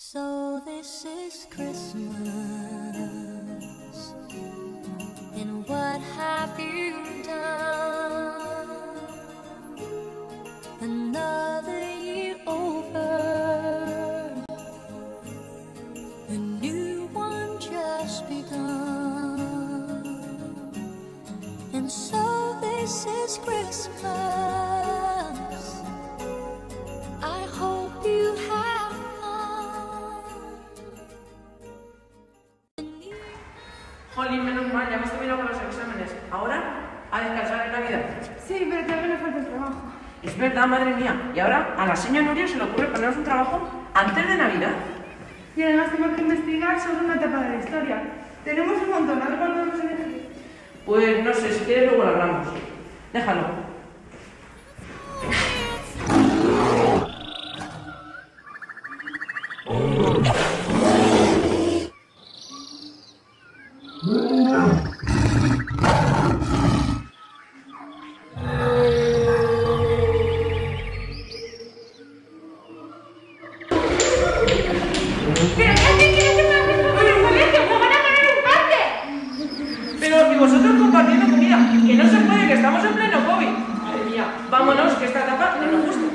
So this is Christmas, and what have you done? Another year over, a new one just begun, and so this is Christmas. I hope you have Jolín, menos mal, ya hemos terminado con los exámenes. Ahora, a descansar en Navidad. Sí, pero todavía me falta el trabajo. Es verdad, madre mía. Y ahora, a la señora Nuria se le ocurre ponernos un trabajo antes de Navidad. Y además tengo que investigar sobre una etapa de la historia. Tenemos un montón, a ver cuándo vamos a elegir. Pues no sé, si quieres luego lo hablamos. Déjalo. Pero, ¿y vosotros compartiendo comida? Que no se puede, que estamos en pleno COVID. Madre mía, vámonos, que esta etapa no nos gusta.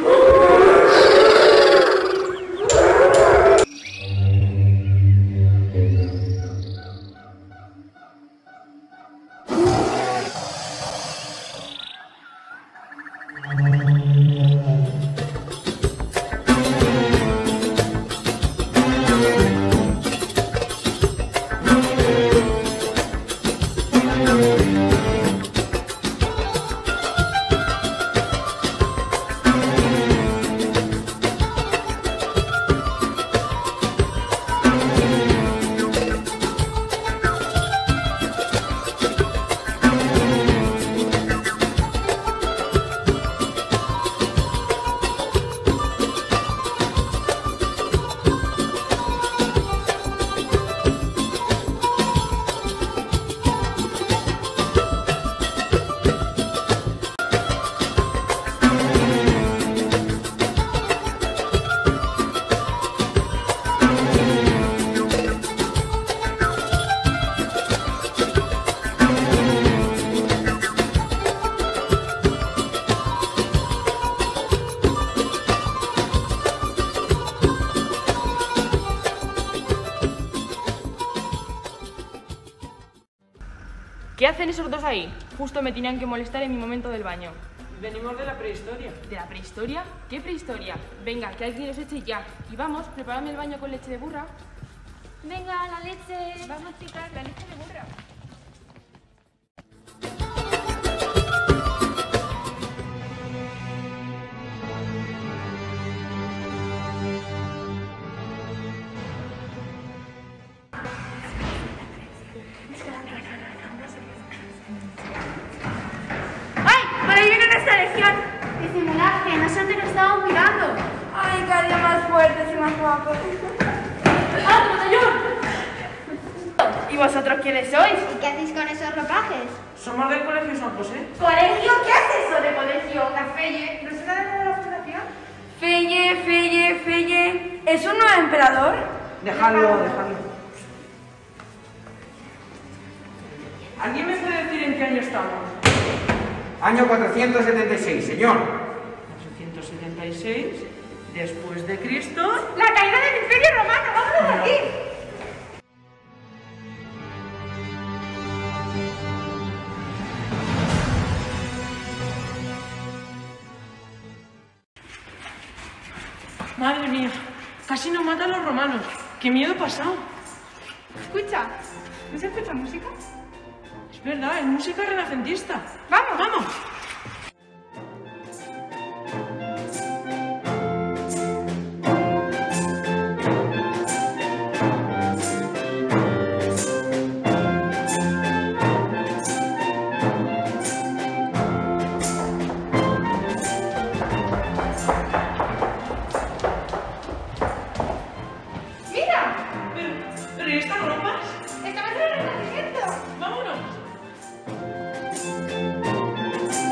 ¿Qué hacen esos dos ahí? Justo me tenían que molestar en mi momento del baño. Venimos de la prehistoria. ¿De la prehistoria? ¿Qué prehistoria? Venga, que alguien los eche ya. Y vamos, prepárame el baño con leche de burra. Venga, la leche. Vamos, chicas, la leche de burra. Disimulad, que nosotros lo estábamos mirando. Ay, cada día más fuertes y más guapos. ¡Ah, botellón! ¿Y vosotros quiénes sois? ¿Y qué hacéis con esos ropajes? Somos del Colegio San José. ¿Colegio? ¿Qué haces eso de colegio? La Felle, ¿no se la de la fundación? Felle. ¿Es un nuevo emperador? Dejadlo. ¿Alguien me puede decir en qué año estamos? Año 476, señor. 476, después de Cristo. ¡La caída del Imperio Romano! ¡Vámonos de aquí! Madre mía, casi nos matan los romanos. ¡Qué miedo pasado! Escucha, ¿no se escucha música? Es verdad, es música renacentista. ¡Vamos! ¡Vamos! ¿Pero y estas ropas? ¡Estamos en el Renacimiento! ¡Vámonos!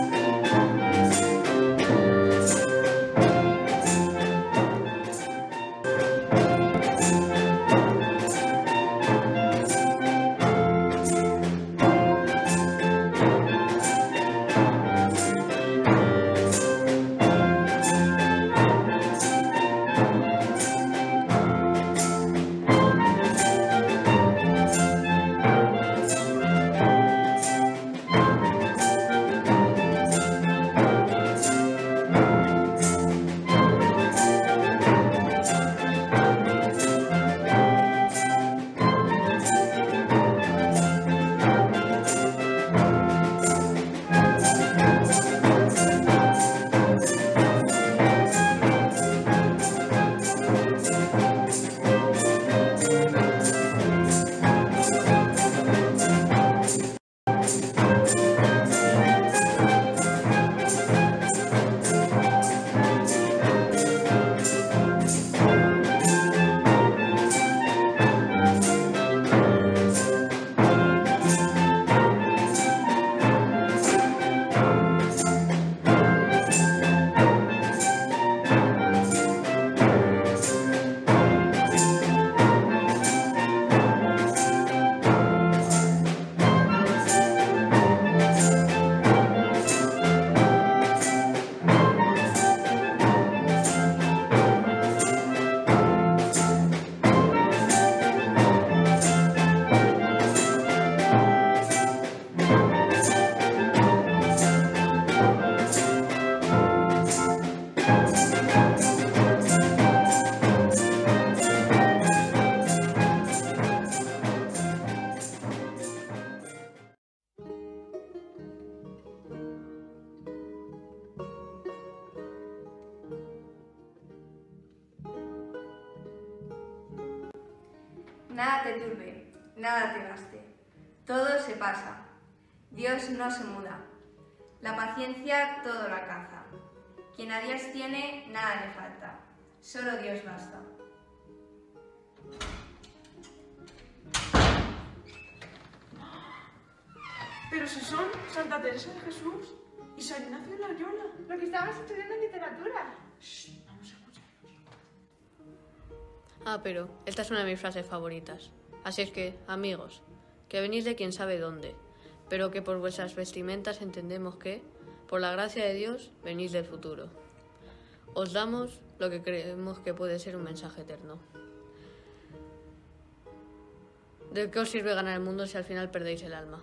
nada te turbe, nada te gaste. Todo se pasa. Dios no se muda. La paciencia todo lo alcanza. Quien a Dios tiene, nada le falta. Solo Dios basta. Pero si son Santa Teresa de Jesús y San Ignacio de Loyola. Lo que estábamos estudiando en literatura. Shh, vamos a escucharlos. Ah, pero esta es una de mis frases favoritas. Así es que, amigos, que venís de quién sabe dónde, pero que por vuestras vestimentas entendemos que, por la gracia de Dios, venís del futuro. Os damos lo que creemos que puede ser un mensaje eterno. ¿De qué os sirve ganar el mundo si al final perdéis el alma?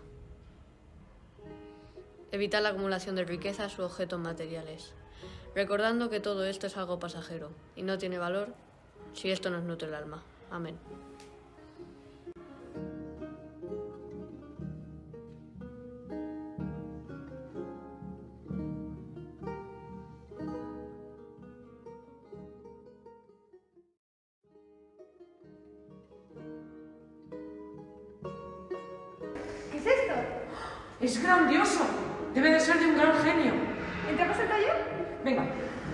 Evitad la acumulación de riquezas u objetos materiales, recordando que todo esto es algo pasajero y no tiene valor si esto nos nutre el alma. Amén. ¿Qué es esto? Es grandioso. Debe de ser de un gran genio. ¿Entramos al taller? Venga.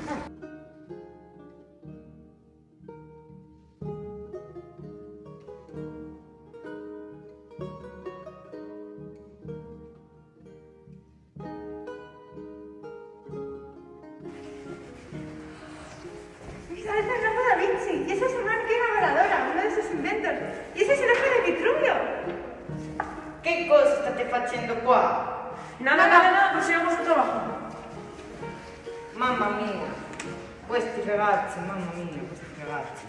Esa es el ojo de Da Vinci. Y esa es una máquina voladora, uno de sus inventos. Y ese es el ojo de Vitruvio. Che cosa state facendo qua? Nada, prosigamos su trabajo. Mamma mia, questi ragazzi, mamma mia, questi ragazzi.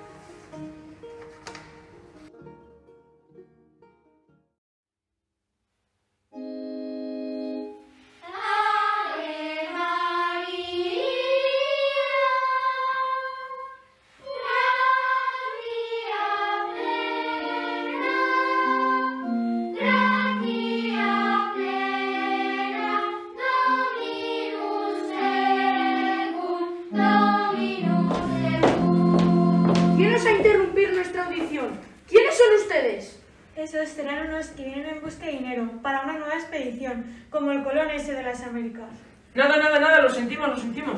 ¿Vienes a interrumpir nuestra audición? ¿Quiénes son ustedes? Esos serán unos que vienen en busca de dinero para una nueva expedición, como el Colón ese de las Américas. Nada, lo sentimos.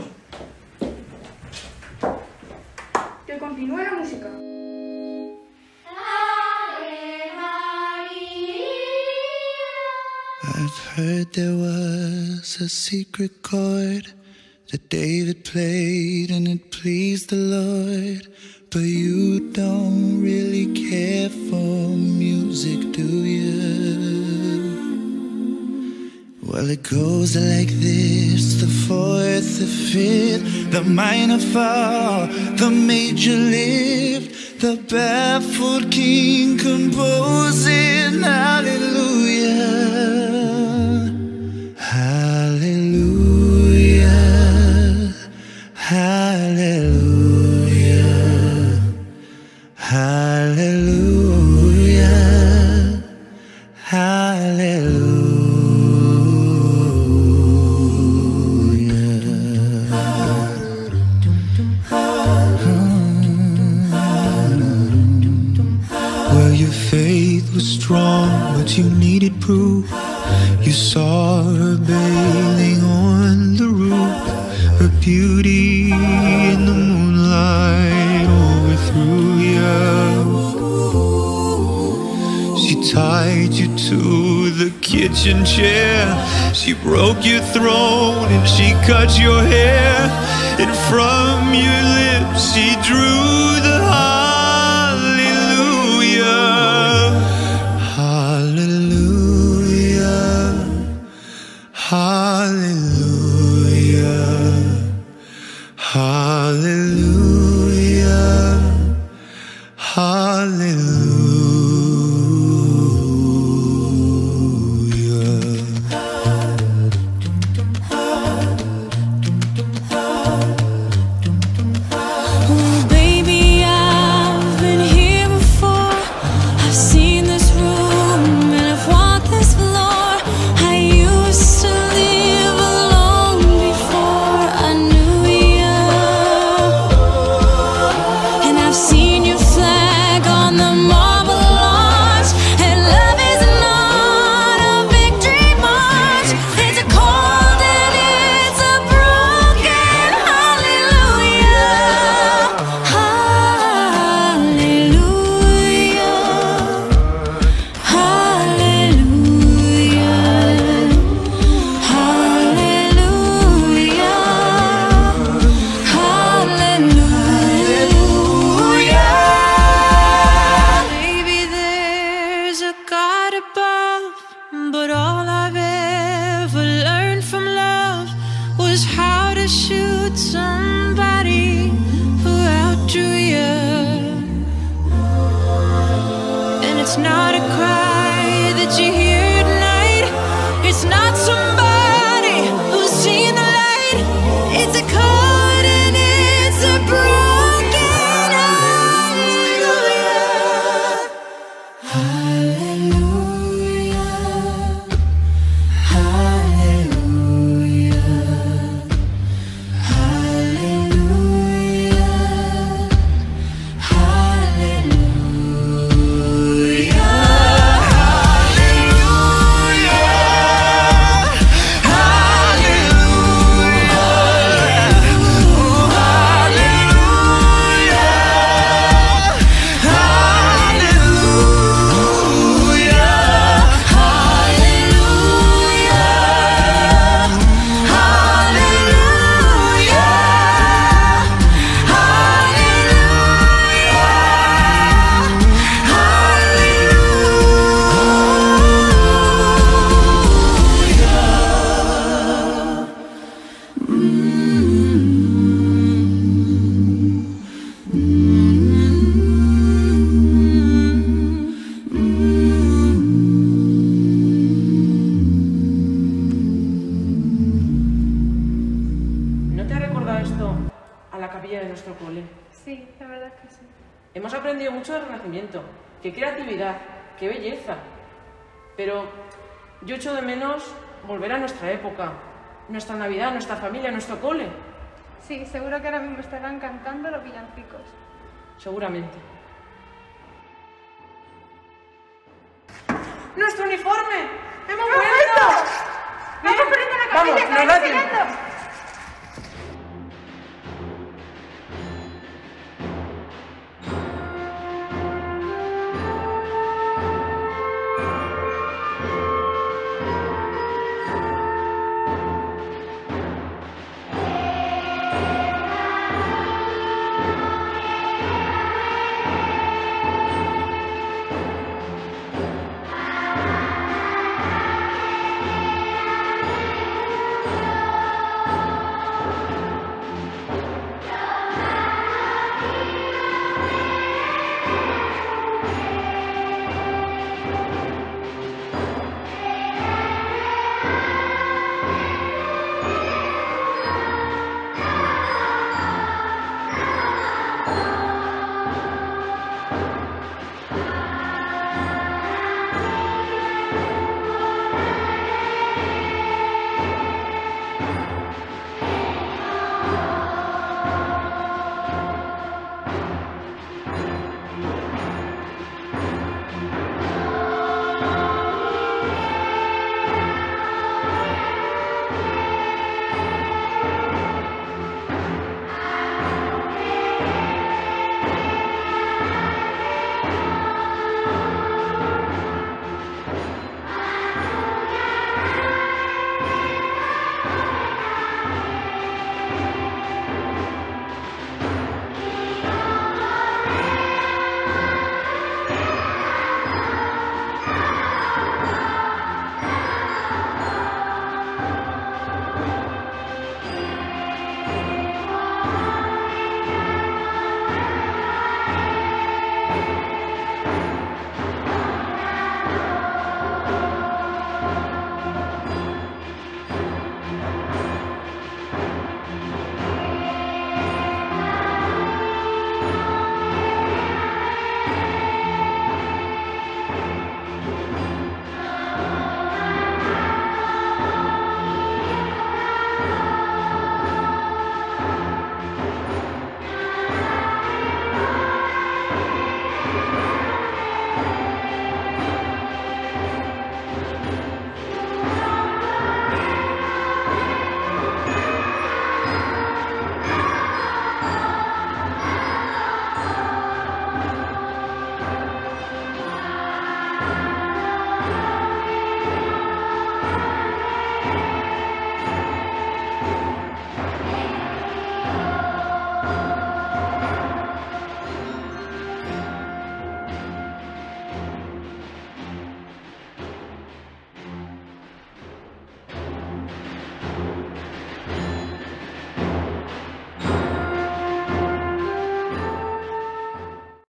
Que continúe la música. I've heard there was a secret chord that David played and it pleased the Lord. But you don't really care for music, do you? Well, it goes like this: the fourth, the fifth, the minor fall, the major lift, the baffled king composing hallelujah, hallelujah, hallelujah. Hallelujah, hallelujah. Well, your faith was strong, but you needed proof. You saw her bathing on the roof, her beauty in the moonlight overthrew you. She tied you to the kitchen chair, she broke your throne and she cut your hair, and from your lips she drew the hallelujah, hallelujah, hallelujah, hallelujah, hallelujah. Oh, baby. It's not a cry that you hear tonight. It's not somebody who's seen the light. It's a chord and it's a broken hallelujah. Hallelujah. Hallelujah. Sí, la verdad que sí. Hemos aprendido mucho del Renacimiento. ¡Qué creatividad! ¡Qué belleza! Pero yo echo de menos volver a nuestra época, nuestra Navidad, nuestra familia, nuestro cole. Sí, seguro que ahora mismo estarán cantando los villancicos. Seguramente. ¡Nuestro uniforme! ¡Hemos vuelto! ¡Vamos corriendo a la capilla! ¡Vamos, nos da tiempo!